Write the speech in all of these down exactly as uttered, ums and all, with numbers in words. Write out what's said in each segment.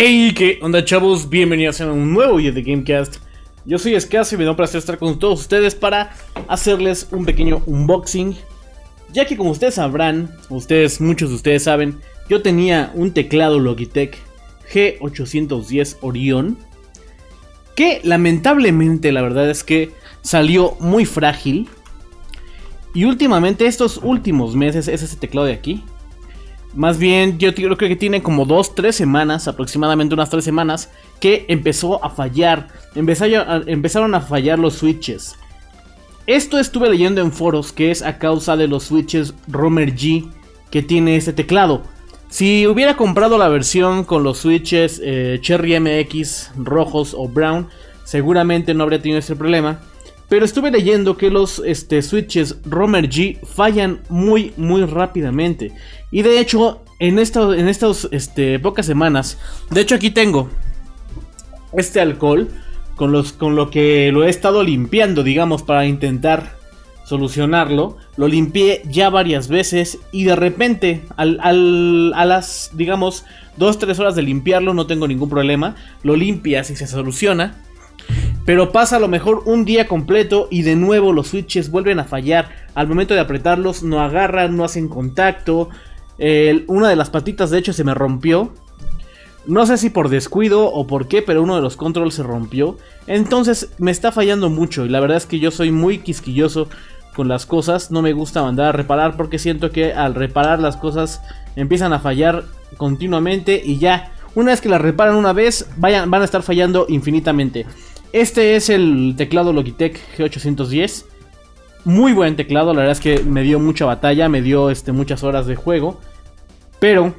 Hey, ¿qué onda, chavos? Bienvenidos a un nuevo video de Gamecast. Yo soy Escaso y me da un placer estar con todos ustedes para hacerles un pequeño unboxing. Ya que como ustedes sabrán, ustedes, muchos de ustedes saben, yo tenía un teclado Logitech G ochocientos diez Orion, que lamentablemente la verdad es que salió muy frágil. Y últimamente, estos últimos meses, es ese teclado de aquí. Más bien, yo creo que tiene como dos, tres semanas, aproximadamente unas tres semanas, que empezó a fallar. Empezaron a fallar los switches. Esto estuve leyendo en foros que es a causa de los switches Romer G que tiene este teclado. Si hubiera comprado la versión con los switches eh, Cherry M X rojos o brown, seguramente no habría tenido este problema. Pero estuve leyendo que los este, switches Romer G fallan muy muy rápidamente. Y de hecho, en, esta, en estas este, pocas semanas, de hecho aquí tengo este alcohol con, los, con lo que lo he estado limpiando, digamos, para intentar solucionarlo. Lo limpié ya varias veces y de repente, al, al, a las, digamos, dos tres horas de limpiarlo, no tengo ningún problema. Lo limpias y se soluciona. Pero pasa a lo mejor un día completo y de nuevo los switches vuelven a fallar. Al momento de apretarlos no agarran, no hacen contacto. Eh, una de las patitas de hecho se me rompió. No sé si por descuido o por qué, pero uno de los controls se rompió. Entonces me está fallando mucho y la verdad es que yo soy muy quisquilloso con las cosas. No me gusta mandar a reparar porque siento que al reparar las cosas empiezan a fallar continuamente y ya. Una vez que las reparan una vez, vayan, van a estar fallando infinitamente. Este es el teclado Logitech G ochocientos diez. Muy buen teclado, la verdad es que me dio mucha batalla, me dio este, muchas horas de juego. Pero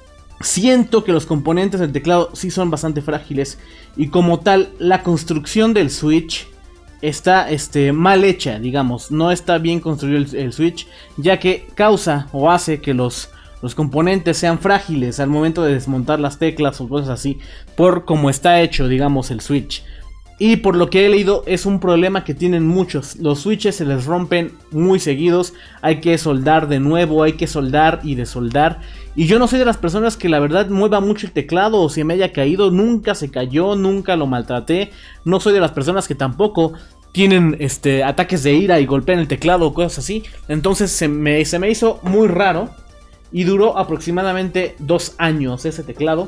siento que los componentes del teclado sí son bastante frágiles. Y como tal, la construcción del switch está este, mal hecha, digamos. No está bien construido el, el switch, ya que causa o hace que los... los componentes sean frágiles al momento de desmontar las teclas o cosas así, por cómo está hecho, digamos, el switch. Y por lo que he leído es un problema que tienen muchos. Los switches se les rompen muy seguidos. Hay que soldar de nuevo, hay que soldar y desoldar. Y yo no soy de las personas que la verdad mueva mucho el teclado o se me haya caído. Nunca se cayó, nunca lo maltraté. No soy de las personas que tampoco tienen este, ataques de ira y golpean el teclado o cosas así. Entonces se me, se me hizo muy raro. Y duró aproximadamente dos años ese teclado.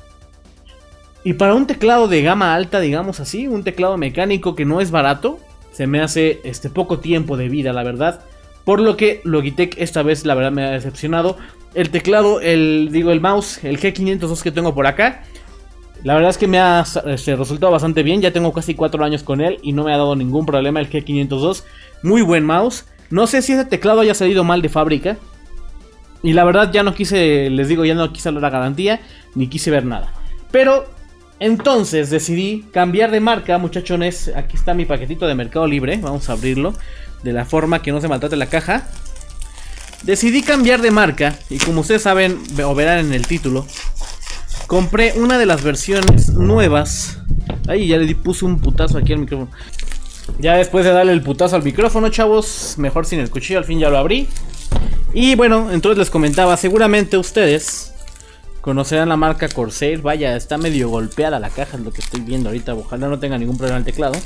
Y para un teclado de gama alta, digamos así, un teclado mecánico que no es barato, se me hace este poco tiempo de vida, la verdad. Por lo que Logitech esta vez, la verdad, me ha decepcionado. El teclado, el digo el mouse, el G quinientos dos que tengo por acá, la verdad es que me ha este, resultado bastante bien. Ya tengo casi cuatro años con él y no me ha dado ningún problema el G quinientos dos. Muy buen mouse. No sé si ese teclado haya salido mal de fábrica. Y la verdad ya no quise, les digo, ya no quise la garantía, ni quise ver nada. Pero entonces decidí cambiar de marca, muchachones. Aquí está mi paquetito de Mercado Libre. Vamos a abrirlo de la forma que no se maltrate la caja. Decidí cambiar de marca y como ustedes saben o verán en el título, compré una de las versiones nuevas. Ay, ya le puse un putazo aquí al micrófono. Ya después de darle el putazo al micrófono, chavos, mejor sin el cuchillo, al fin ya lo abrí. Y bueno, entonces les comentaba, seguramente ustedes conocerán la marca Corsair. Vaya, está medio golpeada la caja, es lo que estoy viendo ahorita. Ojalá no tenga ningún problema el teclado.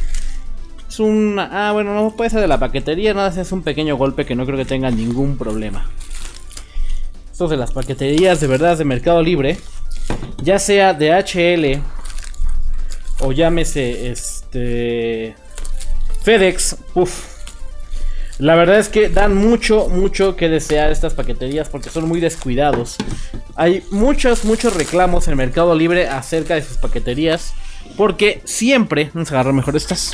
Es una... Ah, bueno, no puede ser de la paquetería, nada, es un pequeño golpe que no creo que tenga ningún problema. Estos de las paqueterías de verdad de Mercado Libre, ya sea de H L o llámese este FedEx, uff. La verdad es que dan mucho, mucho que desear estas paqueterías porque son muy descuidados. Hay muchos, muchos reclamos en Mercado Libre acerca de sus paqueterías. Porque siempre, vamos a agarrar mejor estas.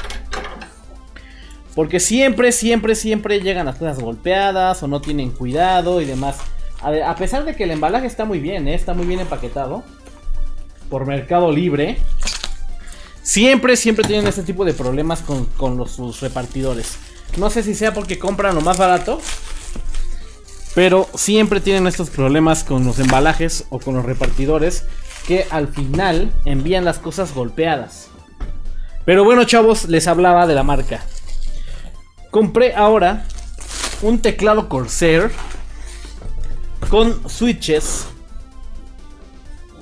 Porque siempre, siempre, siempre llegan las cosas golpeadas o no tienen cuidado y demás. A, ver, a pesar de que el embalaje está muy bien, ¿eh? Está muy bien empaquetado por Mercado Libre. Siempre, siempre tienen este tipo de problemas con, con los, sus repartidores. No sé si sea porque compran lo más barato, pero siempre tienen estos problemas con los embalajes o con los repartidores, que al final envían las cosas golpeadas. Pero bueno, chavos, les hablaba de la marca. Compré ahora un teclado Corsair con switches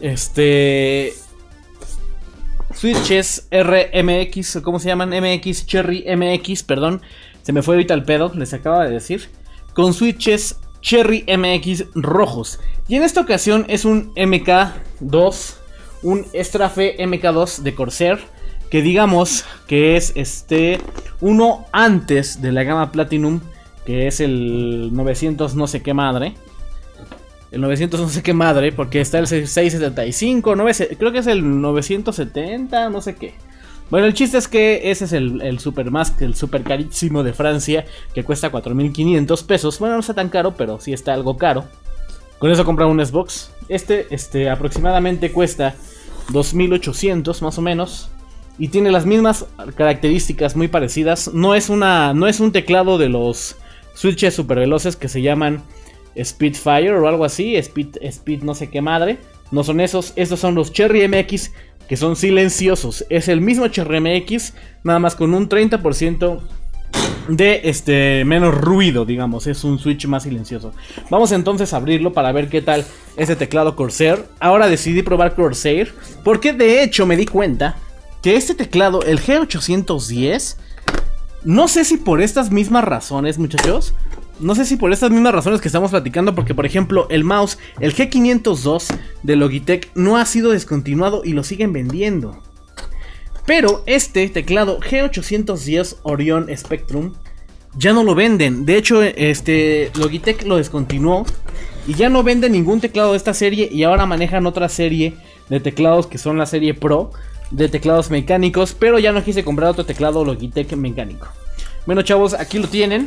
Este... switches R M X, ¿cómo se llaman? M X, Cherry M X, perdón. Se me fue ahorita el pedo, les acaba de decir. Con switches Cherry M X rojos. Y en esta ocasión es un M K dos, un Strafe M K dos de Corsair, que digamos que es este uno antes de la gama Platinum, que es el novecientos no sé qué madre. El novecientos no sé qué madre, porque está el seiscientos setenta y cinco, nueve, creo que es el novecientos setenta, no sé qué. Bueno, el chiste es que ese es el, el Super Mask, el super carísimo de Francia, que cuesta cuatro mil quinientos pesos. Bueno, no está tan caro, pero sí está algo caro. Con eso compran un Xbox. Este, este aproximadamente cuesta dos mil ochocientos más o menos. Y tiene las mismas características muy parecidas. No es, una, no es un teclado de los switches super veloces que se llaman Speedfire o algo así. Speed, Speed no sé qué madre. No son esos. Estos son los Cherry M X, que son silenciosos. Es el mismo Cherry M X, nada más con un treinta por ciento de este menos ruido, digamos. Es un switch más silencioso. Vamos entonces a abrirlo para ver qué tal este teclado Corsair. Ahora decidí probar Corsair porque de hecho me di cuenta que este teclado, el G ochocientos diez, no sé si por estas mismas razones, muchachos, no sé si por estas mismas razones que estamos platicando, porque por ejemplo el mouse, el G quinientos dos de Logitech, no ha sido descontinuado y lo siguen vendiendo. Pero este teclado G ochocientos diez Orion Spectrum ya no lo venden. De hecho, este Logitech lo descontinuó y ya no vende ningún teclado de esta serie, y ahora manejan otra serie de teclados que son la serie Pro, de teclados mecánicos, pero ya no quise comprar otro teclado Logitech mecánico. Bueno, chavos, aquí lo tienen.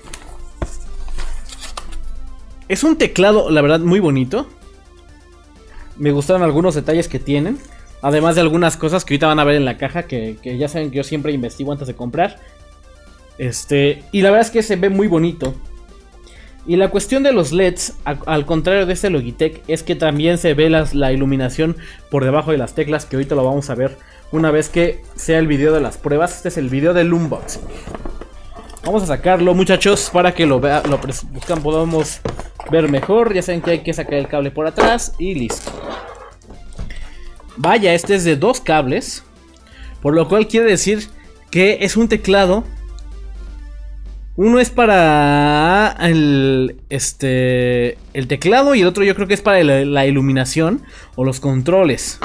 Es un teclado, la verdad, muy bonito. Me gustaron algunos detalles que tienen, además de algunas cosas que ahorita van a ver en la caja, que, que ya saben que yo siempre investigo antes de comprar. Este, y la verdad es que se ve muy bonito. Y la cuestión de los L E Ds, a, al contrario de este Logitech, es que también se ve las, la iluminación por debajo de las teclas, que ahorita lo vamos a ver una vez que sea el video de las pruebas. Este es el video del unboxing. Vamos a sacarlo, muchachos, para que lo, vea, lo buscan, podamos ver mejor. Ya saben que hay que sacar el cable por atrás y listo. Vaya, este es de dos cables, por lo cual quiere decir que es un teclado. Uno es para el, este, el teclado y el otro yo creo que es para la, la iluminación o los controles.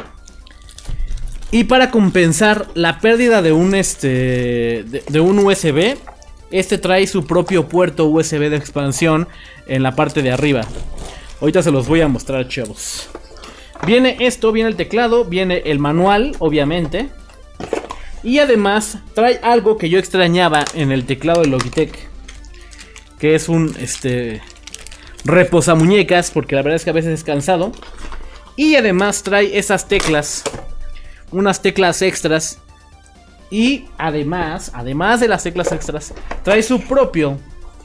Y para compensar la pérdida de un, este, de, de un U S B, este trae su propio puerto U S B de expansión en la parte de arriba. Ahorita se los voy a mostrar, chavos. Viene esto, viene el teclado, viene el manual, obviamente. Y además trae algo que yo extrañaba en el teclado de Logitech, que es un este reposamuñecas, porque la verdad es que a veces es cansado. Y además trae esas teclas, unas teclas extras. Y además, además de las teclas extras, trae su propio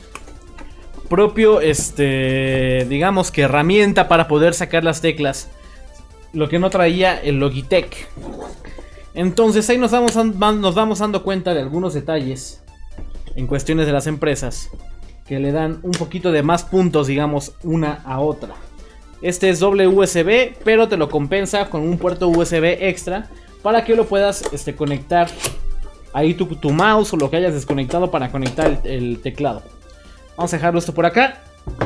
Propio, este digamos que herramienta para poder sacar las teclas, lo que no traía el Logitech. Entonces ahí nos vamos, nos vamos dando cuenta de algunos detalles en cuestiones de las empresas que le dan un poquito de más puntos, digamos, una a otra. Este es doble U S B, pero te lo compensa con un puerto U S B extra para que lo puedas este, conectar ahí tu, tu mouse o lo que hayas desconectado para conectar el, el teclado. Vamos a dejarlo esto por acá.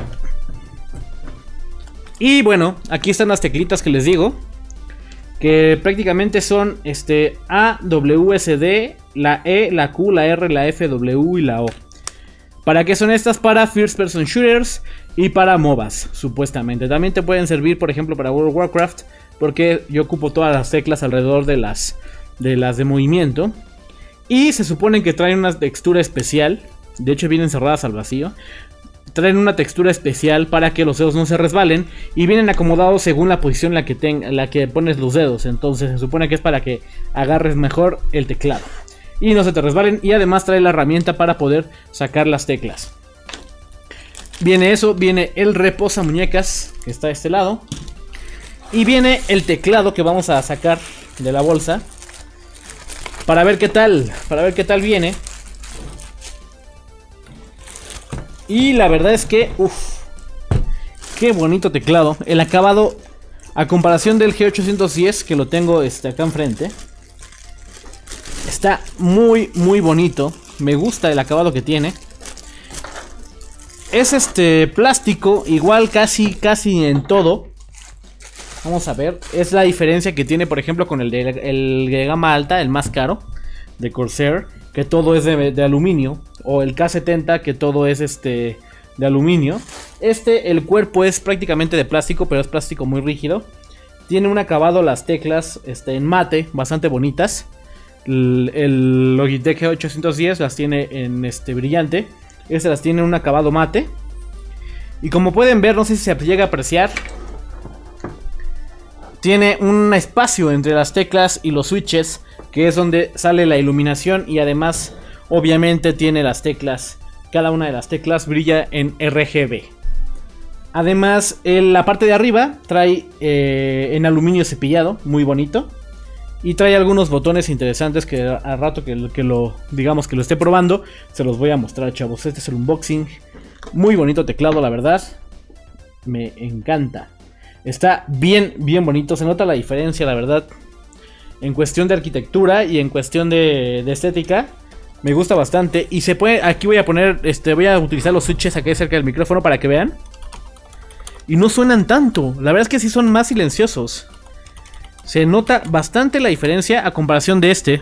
Y bueno, aquí están las teclitas que les digo, que prácticamente son este A, W, S, D, la E, la Q, la R, la F, W y la O. ¿Para qué son estas? Para First Person Shooters y para MOBAs, supuestamente. También te pueden servir, por ejemplo, para World of Warcraft, porque yo ocupo todas las teclas alrededor de las de, las de movimiento. Y se supone que traen una textura especial, de hecho vienen cerradas al vacío. Traen una textura especial para que los dedos no se resbalen y vienen acomodados según la posición en la que, ten, en la que pones los dedos. Entonces se supone que es para que agarres mejor el teclado y no se te resbalen. Y además trae la herramienta para poder sacar las teclas. Viene eso, viene el reposamuñecas que está de este lado. Y viene el teclado que vamos a sacar de la bolsa para ver qué tal, para ver qué tal viene. Y la verdad es que, uff, qué bonito teclado. El acabado A comparación del G ochocientos diez, que lo tengo este, acá enfrente, está muy, muy bonito. Me gusta el acabado que tiene. Es este plástico, igual casi, casi en todo. Vamos a ver, es la diferencia que tiene, por ejemplo, con el de, el de gama alta, el más caro, de Corsair, que todo es de, de aluminio. O el K setenta, que todo es este... de aluminio. Este, el cuerpo es prácticamente de plástico, pero es plástico muy rígido. Tiene un acabado las teclas este, en mate, bastante bonitas. El, el Logitech G ochocientos diez las tiene en este brillante. Este las tiene en un acabado mate. Y como pueden ver, no sé si se llega a apreciar, tiene un espacio entre las teclas y los switches, que es donde sale la iluminación. Y además, obviamente, tiene las teclas. Cada una de las teclas brilla en R G B. Además, en la parte de arriba trae eh, en aluminio cepillado, muy bonito. Y trae algunos botones interesantes que al rato que, que lo, digamos que lo esté probando, se los voy a mostrar, chavos. Este es el unboxing. Muy bonito teclado, la verdad. Me encanta. Está bien, bien bonito. Se nota la diferencia, la verdad. En cuestión de arquitectura y en cuestión de, de estética. Me gusta bastante. Y se puede. Aquí voy a poner. Este. Voy a utilizar los switches aquí cerca del micrófono para que vean. Y no suenan tanto. La verdad es que sí son más silenciosos. Se nota bastante la diferencia a comparación de este.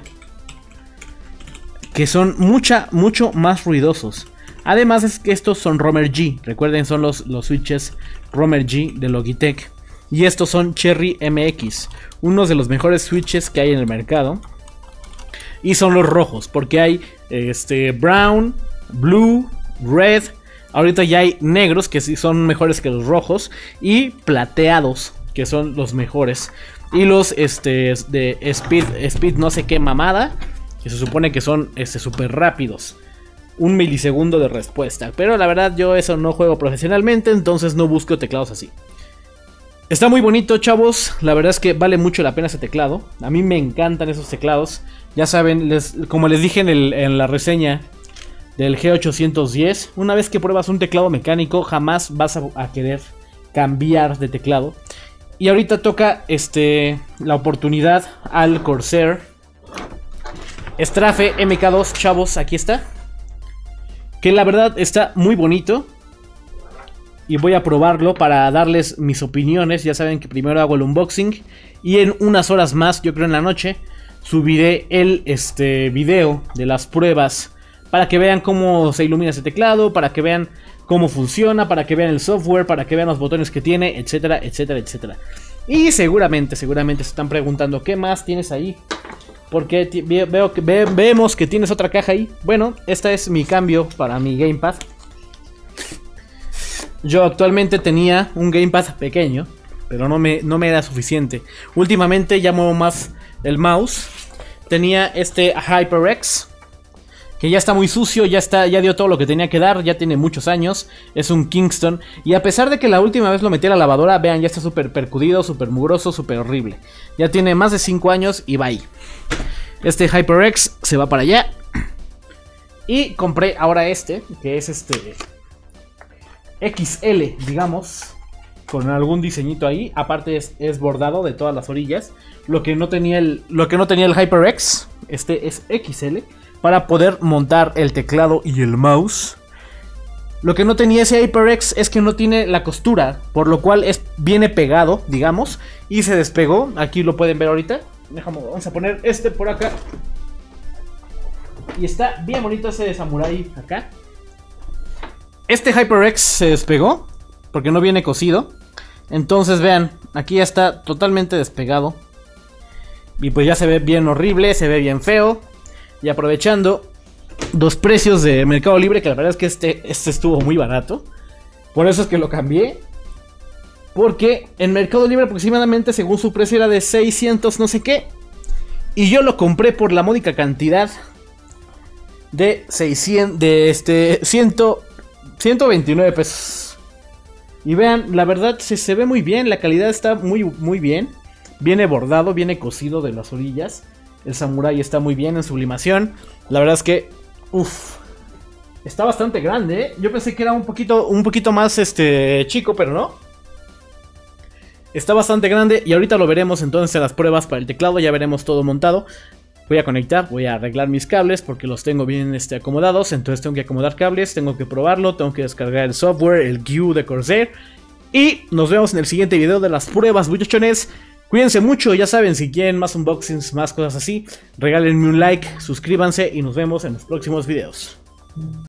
Que son mucha, mucho más ruidosos. Además es que estos son Romer G. Recuerden, son los, los switches Romer G de Logitech. Y estos son Cherry M X. Unos de los mejores switches que hay en el mercado. Y son los rojos, porque hay este brown, blue, red. Ahorita ya hay negros, que sí son mejores que los rojos. Y plateados, que son los mejores. Y los este, de speed, speed no sé qué mamada, que se supone que son este, súper rápidos. Un milisegundo de respuesta. Pero la verdad yo eso no juego profesionalmente, entonces no busco teclados así. Está muy bonito, chavos. La verdad es que vale mucho la pena ese teclado. A mí me encantan esos teclados. Ya saben, les, como les dije en, el, en la reseña del G ochocientos diez, una vez que pruebas un teclado mecánico, jamás vas a, a querer cambiar de teclado. Y ahorita toca este, la oportunidad al Corsair Strafe M K dos, chavos. Aquí está. Que la verdad está muy bonito. Y voy a probarlo para darles mis opiniones. Ya saben que primero hago el unboxing. Y en unas horas más, yo creo en la noche, subiré el este, video de las pruebas. Para que vean cómo se ilumina ese teclado. Para que vean cómo funciona. Para que vean el software. Para que vean los botones que tiene. Etcétera, etcétera, etcétera. Y seguramente, seguramente se están preguntando ¿qué más tienes ahí? Porque veo que, ve, vemos que tienes otra caja ahí. Bueno, esta es mi cambio para mi Gamepad. Yo actualmente tenía un Gamepad pequeño, pero no me, no me era suficiente. Últimamente ya muevo más el mouse. Tenía este HyperX, que ya está muy sucio, ya, está, ya dio todo lo que tenía que dar, ya tiene muchos años. Es un Kingston. Y a pesar de que la última vez lo metí a la lavadora, vean, ya está súper percudido, súper mugroso, súper horrible. Ya tiene más de cinco años y bye. Este HyperX se va para allá. Y compré ahora este, que es este X L, digamos, con algún diseñito ahí. Aparte es, es bordado de todas las orillas. Lo que no tenía el, lo que no tenía el HyperX, este es X L, para poder montar el teclado y el mouse. Lo que no tenía ese HyperX es que no tiene la costura, por lo cual es, viene pegado, digamos, y se despegó. Aquí lo pueden ver ahorita. Déjame, vamos a poner este por acá. Y está bien bonito ese de Samurai acá. Este HyperX se despegó porque no viene cosido. Entonces vean, aquí ya está totalmente despegado. Y pues ya se ve bien horrible, se ve bien feo. Y aprovechando los precios de Mercado Libre, que la verdad es que este, este estuvo muy barato. Por eso es que lo cambié. Porque en Mercado Libre aproximadamente, según su precio, era de seiscientos no sé qué. Y yo lo compré por la módica cantidad de seiscientos, de este, ciento veintinueve pesos. Y vean, la verdad se, se ve muy bien, la calidad está muy, muy bien. Viene bordado, viene cosido de las orillas. El Samurai está muy bien en sublimación. La verdad es que, uff, está bastante grande, ¿eh? Yo pensé que era un poquito, un poquito más este, chico, pero no. está bastante grande y ahorita lo veremos entonces en las pruebas para el teclado, ya veremos todo montado. Voy a conectar, voy a arreglar mis cables porque los tengo bien este, acomodados, entonces tengo que acomodar cables, tengo que probarlo, tengo que descargar el software, el G U de Corsair. Y nos vemos en el siguiente video de las pruebas, muchachones. Cuídense mucho, ya saben, si quieren más unboxings, más cosas así, regálenme un like, suscríbanse y nos vemos en los próximos videos.